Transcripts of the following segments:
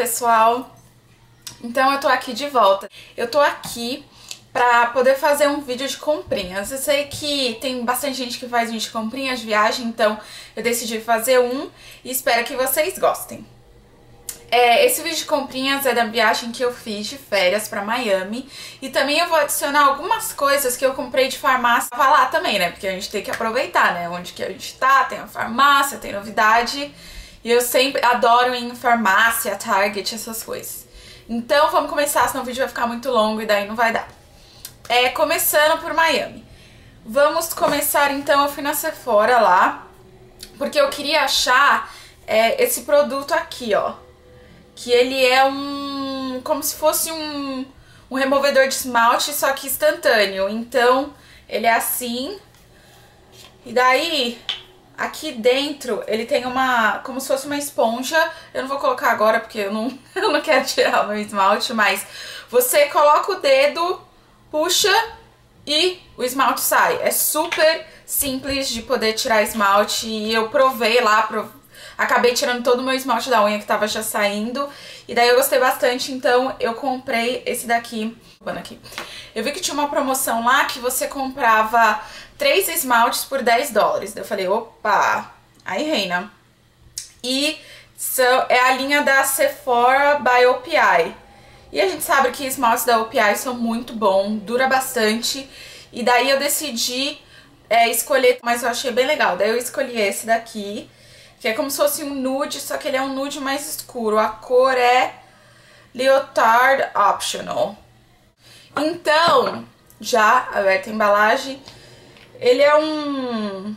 pessoal! Então eu tô aqui de volta. Eu tô aqui pra poder fazer um vídeo de comprinhas. Eu sei que tem bastante gente que faz vídeo de comprinhas, de viagem, então eu decidi fazer um e espero que vocês gostem. Esse vídeo de comprinhas é da viagem que eu fiz de férias pra Miami. E também eu vou adicionar algumas coisas que eu comprei de farmácia pra lá também, né? Porque a gente tem que aproveitar, né? Onde que a gente tá, tem a farmácia, tem novidade. E eu sempre adoro ir em farmácia, Target, essas coisas. Então vamos começar, senão o vídeo vai ficar muito longo e daí não vai dar. Começando por Miami. Vamos começar então, eu fui na Sephora lá, porque eu queria achar esse produto aqui, ó. Que ele é como se fosse um removedor de esmalte, só que instantâneo. Então, ele é assim. E daí, aqui dentro, ele tem como se fosse uma esponja. Eu não vou colocar agora, porque eu não quero tirar o meu esmalte, mas você coloca o dedo, puxa e o esmalte sai. É super simples de poder tirar esmalte e eu provei lá, acabei tirando todo o meu esmalte da unha que tava já saindo. E daí eu gostei bastante, então eu comprei esse daqui. Eu vi que tinha uma promoção lá que você comprava 3 esmaltes por $10. Daí eu falei, opa, aí reina. E é a linha da Sephora by OPI. E a gente sabe que esmaltes da OPI são muito bons, dura bastante. E daí eu decidi escolher, mas eu achei bem legal. Daí eu escolhi esse daqui, que é como se fosse um nude, só que ele é um nude mais escuro. A cor é Leotard Optional. Então, já aberta a embalagem, ele é um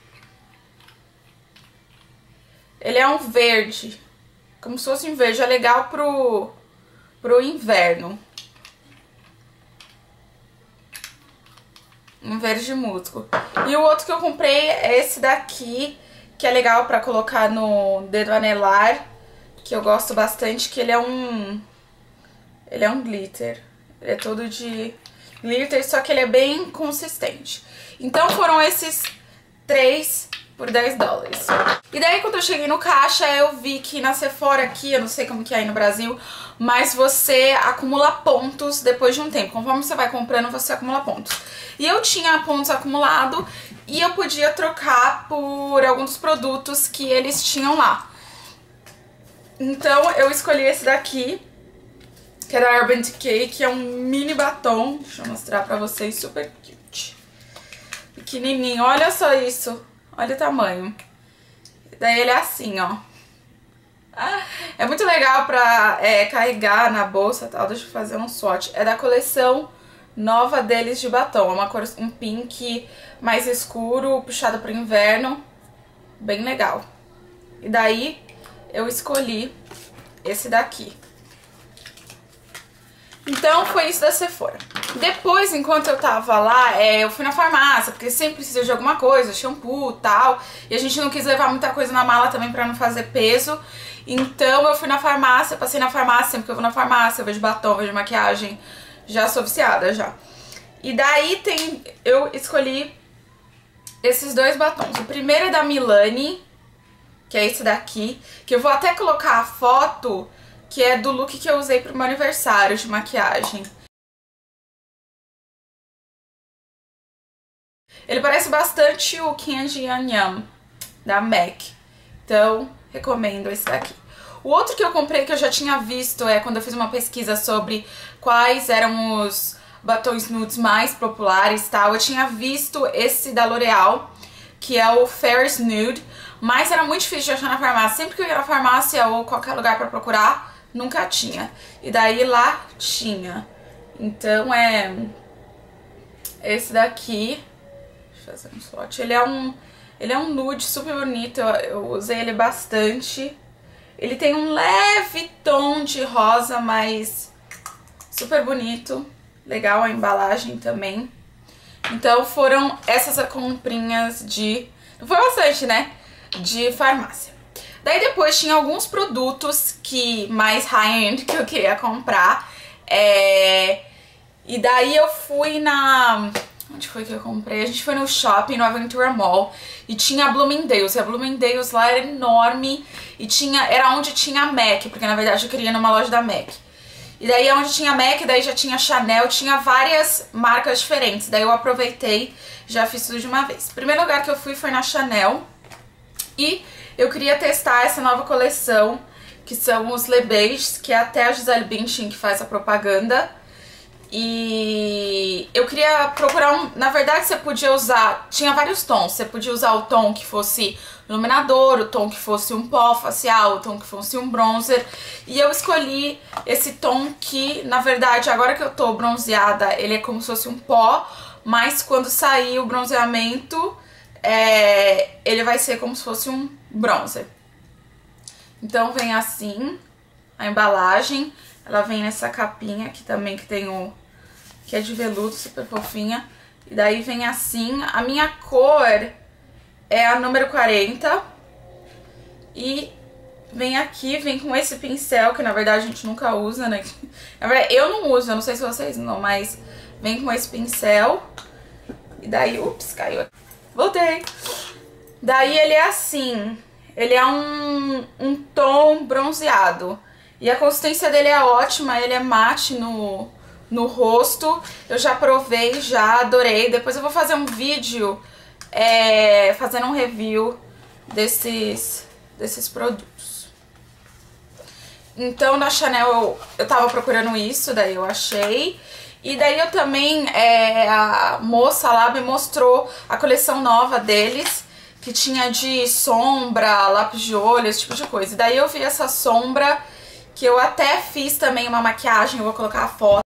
verde, como se fosse um verde. É legal pro inverno. Um verde musgo. E o outro que eu comprei é esse daqui, que é legal pra colocar no dedo anelar, que eu gosto bastante, que ele é um glitter. Ele é todo de glitter, só que ele é bem consistente. Então foram esses 3 por $10. E daí quando eu cheguei no caixa, eu vi que na Sephora aqui, eu não sei como que é aí no Brasil, mas você acumula pontos depois de um tempo. Conforme você vai comprando, você acumula pontos. E eu tinha pontos acumulados e eu podia trocar por alguns produtos que eles tinham lá. Então eu escolhi esse daqui, que é da Urban Decay, que é um mini batom. Deixa eu mostrar pra vocês, super cute. Pequenininho, olha só isso. Olha o tamanho. Daí ele é assim, ó. É muito legal pra carregar na bolsa e tal. Deixa eu fazer um swatch. É da coleção nova deles de batom. É uma cor, um pink mais escuro, puxado pro inverno. Bem legal. E daí eu escolhi esse daqui. Então foi isso da Sephora. Depois, enquanto eu tava lá, eu fui na farmácia, porque sempre precisa de alguma coisa, shampoo e tal. E a gente não quis levar muita coisa na mala também pra não fazer peso. Então eu fui na farmácia, passei na farmácia, sempre que eu vou na farmácia, eu vejo batom, vejo maquiagem, já sou viciada já. E daí eu escolhi esses 2 batons. O primeiro é da Milani, que é esse daqui, que eu vou até colocar a foto, que é do look que eu usei pro meu aniversário de maquiagem. Ele parece bastante o Candy Yum Yum da MAC. Então, recomendo esse daqui. O outro que eu comprei, que eu já tinha visto, quando eu fiz uma pesquisa sobre quais eram os batons nudes mais populares e tal, eu tinha visto esse da L'Oreal, que é o Ferris Nude, mas era muito difícil de achar na farmácia. Sempre que eu ia na farmácia ou qualquer lugar pra procurar, nunca tinha. E daí lá tinha. Então esse daqui. Deixa eu fazer um swatch. Ele é um nude super bonito. Eu usei ele bastante. Ele tem um leve tom de rosa, mas super bonito. Legal a embalagem também. Então foram essas comprinhas não foi bastante, né? De farmácia. Daí depois tinha alguns produtos mais high-end que eu queria comprar. E daí eu fui onde Onde foi que eu comprei? A gente foi no shopping, no Aventura Mall, e tinha a Bloomingdale's. E a Bloomingdale's lá era enorme e era onde tinha a MAC, porque na verdade eu queria ir numa loja da MAC. E daí onde tinha a MAC, daí já tinha Chanel, tinha várias marcas diferentes. Daí eu aproveitei, já fiz tudo de uma vez. O primeiro lugar que eu fui foi na Chanel e eu queria testar essa nova coleção, que são os Le Beige, que é até a Gisele Bündchen que faz a propaganda. E eu queria procurar na verdade você podia usar, tinha vários tons, você podia usar o tom que fosse iluminador, o tom que fosse um pó facial, o tom que fosse um bronzer. E eu escolhi esse tom que, na verdade, agora que eu tô bronzeada, ele é como se fosse um pó, mas quando sair o bronzeamento, ele vai ser como se fosse um bronzer. Então vem assim a embalagem, ela vem nessa capinha aqui também que tem que é de veludo, super fofinha. E daí vem assim, a minha cor é a número 40. E vem aqui, vem com esse pincel, que na verdade a gente nunca usa, né? Na verdade eu não uso, eu não sei se vocês não, mas vem com esse pincel. E daí, ups, caiu. Voltei. Daí ele é assim, ele é um tom bronzeado. E a consistência dele é ótima, ele é mate no rosto. Eu já provei, já adorei. Depois eu vou fazer um vídeo fazendo um review desses produtos. Então na Chanel eu tava procurando isso, daí eu achei. E daí eu também, a moça lá me mostrou a coleção nova deles, que tinha de sombra, lápis de olho, esse tipo de coisa. E daí eu vi essa sombra, que eu até fiz também uma maquiagem, eu vou colocar a foto.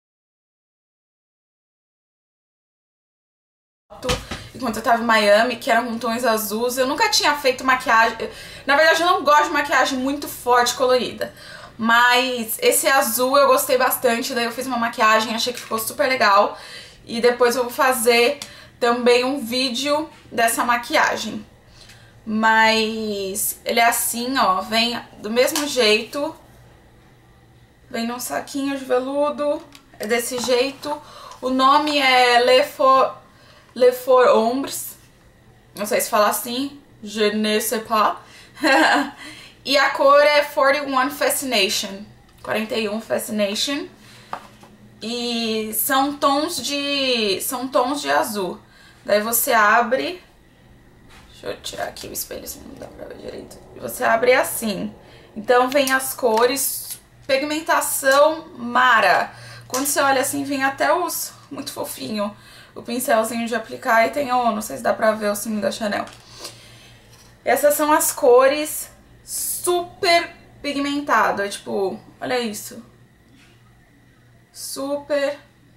Enquanto eu tava em Miami, que eram com tons azuis. Eu nunca tinha feito maquiagem. Na verdade, eu não gosto de maquiagem muito forte, colorida. Mas esse azul eu gostei bastante. Daí eu fiz uma maquiagem, achei que ficou super legal. E depois eu vou fazer também um vídeo dessa maquiagem. Mas ele é assim, ó. Vem do mesmo jeito. Vem num saquinho de veludo. É desse jeito. O nome é Le Faux Ombres. Não sei se fala assim. Je ne sais pas. E a cor é 41 Fascination. 41 Fascination. E são tons de azul. Daí você abre. Deixa eu tirar aqui o espelho, senão não dá pra ver direito. E você abre assim. Então vem as cores. Pigmentação Mara. Quando você olha assim, vem até os... Muito fofinho. O pincelzinho de aplicar e tem não sei se dá pra ver o símbolo da Chanel. Essas são as cores, super pigmentado, é tipo, olha isso. Super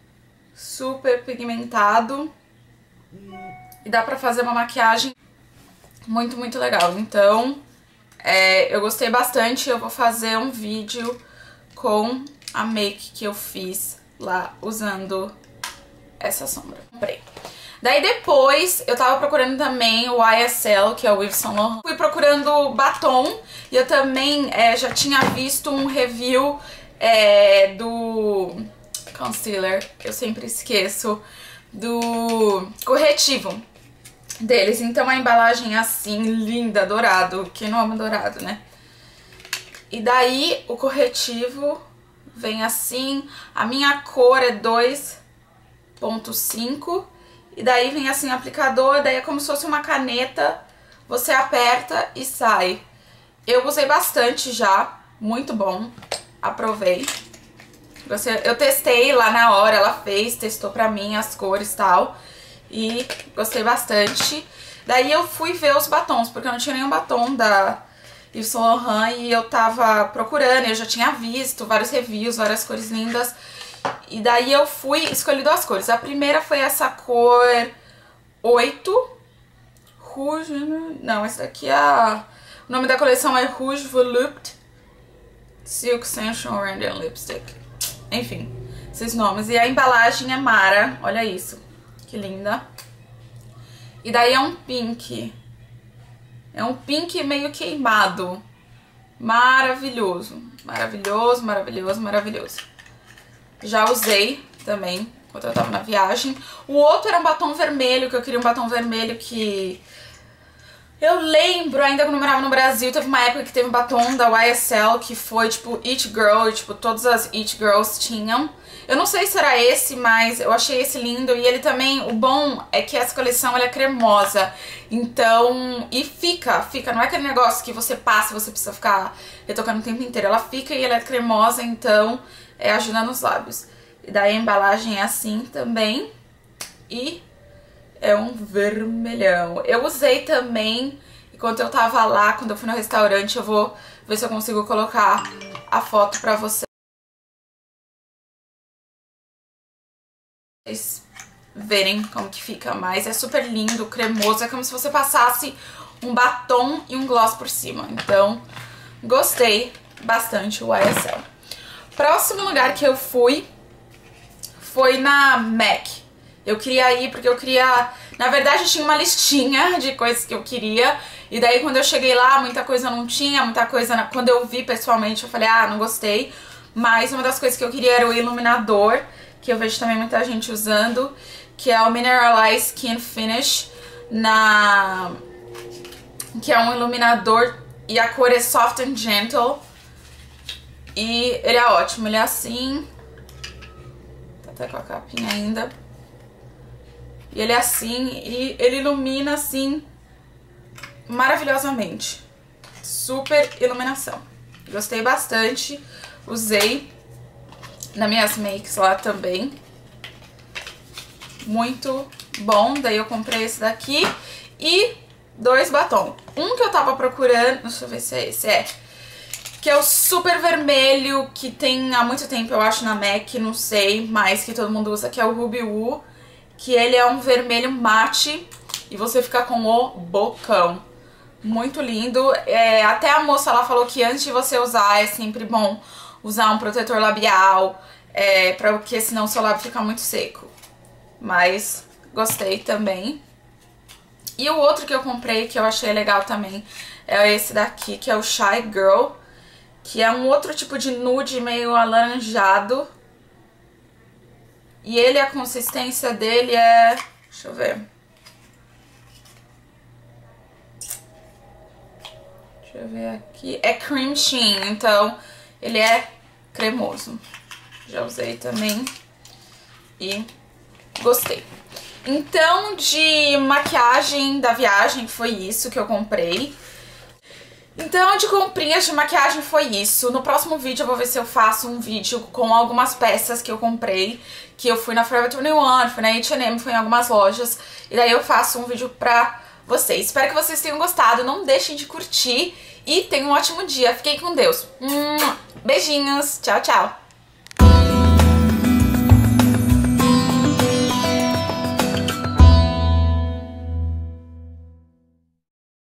pigmentado. E dá pra fazer uma maquiagem muito, muito legal. Então, eu gostei bastante, eu vou fazer um vídeo com a make que eu fiz lá usando essa sombra. Comprei. Daí depois eu tava procurando também o YSL, que é o Yves Saint Laurent. Fui procurando batom e eu também já tinha visto um review do concealer, eu sempre esqueço, do corretivo deles. Então a embalagem é assim, linda, dourado. Quem não ama dourado, né? E daí o corretivo vem assim. A minha cor é 2.5. E daí vem assim o aplicador, daí é como se fosse uma caneta, você aperta e sai. Eu usei bastante já, muito bom, aprovei. Eu testei lá na hora, ela testou pra mim as cores e tal, e gostei bastante. Daí eu fui ver os batons, porque eu não tinha nenhum batom da Yves Saint Laurent e eu tava procurando, eu já tinha visto vários reviews, várias cores lindas. E daí eu escolhi duas cores. A primeira foi essa cor 8. Rouge... Não, essa daqui o nome da coleção é Rouge Volupte Silk Sensual Radiant Lipstick. Enfim, esses nomes. E a embalagem é Mara. Olha isso. Que linda. E daí é um pink. É um pink meio queimado. Maravilhoso. Maravilhoso, maravilhoso, maravilhoso. Já usei também enquanto eu tava na viagem. O outro era um batom vermelho, que eu queria um batom vermelho que... Eu lembro, ainda quando eu morava no Brasil, teve uma época que teve um batom da YSL que foi, tipo, It Girl, e, tipo, todas as It Girls tinham. Eu não sei se era esse, mas eu achei esse lindo. E ele também, o bom é que essa coleção, ela é cremosa. Então, e fica, não é aquele negócio que você passa e você precisa ficar retocando o tempo inteiro. Ela fica e ela é cremosa, então ajuda nos lábios. E daí a embalagem é assim também. E... é um vermelhão. Eu usei também, enquanto eu tava lá, quando eu fui no restaurante, eu vou ver se eu consigo colocar a foto pra vocês verem como que fica. Mas é super lindo, cremoso, é como se você passasse um batom e um gloss por cima. Então, gostei bastante o YSL. Próximo lugar que eu fui foi na MAC. Eu queria ir porque eu queria... Na verdade, eu tinha uma listinha de coisas que eu queria. E daí, quando eu cheguei lá, muita coisa não tinha, muita coisa... Quando eu vi pessoalmente, eu falei, ah, não gostei. Mas uma das coisas que eu queria era o iluminador, que eu vejo também muita gente usando, que é o Mineralized Skin Finish, que é um iluminador e a cor é Soft and Gentle. E ele é ótimo, ele é assim... Tá até com a capinha ainda... E ele é assim, e ele ilumina assim, maravilhosamente. Super iluminação. Gostei bastante. Usei nas minhas makes lá também. Muito bom. Daí eu comprei esse daqui. E 2 batons. Um que eu tava procurando, deixa eu ver se é esse, que é o super vermelho, que tem há muito tempo, eu acho, na MAC, não sei, mas que todo mundo usa, que é o Ruby Woo. Que ele é um vermelho mate e você fica com o bocão. Muito lindo. Até a moça ela falou que antes de você usar é sempre bom usar um protetor labial, porque senão seu lábio fica muito seco. Mas gostei também. E o outro que eu comprei, que eu achei legal também, é esse daqui, que é o Shy Girl, que é um outro tipo de nude meio alaranjado. E ele, a consistência dele é... Deixa eu ver. Deixa eu ver aqui. É cream sheen, então ele é cremoso. Já usei também e gostei. Então, de maquiagem da viagem, foi isso que eu comprei. Então, de comprinhas de maquiagem foi isso. No próximo vídeo eu vou ver se eu faço um vídeo com algumas peças que eu comprei, que eu fui na Forever 21, fui na H&M, fui em algumas lojas, e daí eu faço um vídeo pra vocês. Espero que vocês tenham gostado, não deixem de curtir e tenham um ótimo dia. Fiquem com Deus. Beijinhos, tchau, tchau.